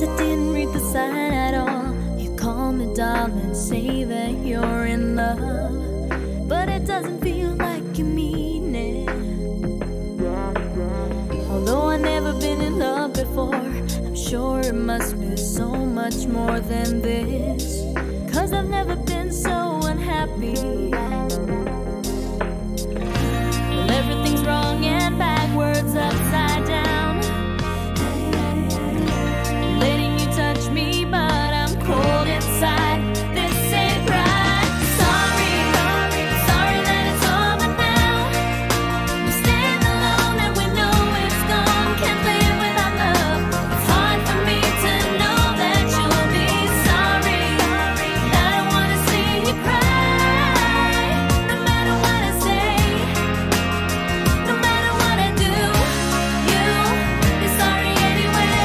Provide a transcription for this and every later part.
guess I didn't read the sign at all. You call me darling, say that you're in love, but it doesn't feel like you mean it. Although I've never been in love before, I'm sure it must be so much more than this, 'cause I've never been so unhappy. Well, everything's wrong and backwards, upside down. Letting you touch me, but I'm cold inside. This ain't right. Sorry, sorry that it's over now. We stand alone and we know it's gone. Can't live without love. It's hard for me to know that you'll be sorry. I don't wanna see you cry. No matter what I say, no matter what I do, you'll be sorry anyway.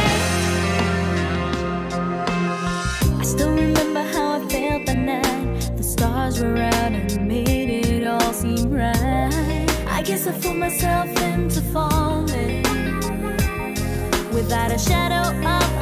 I still remember how I felt that night. The stars were out and made it all seem right. I guess I fooled myself into falling without a shadow of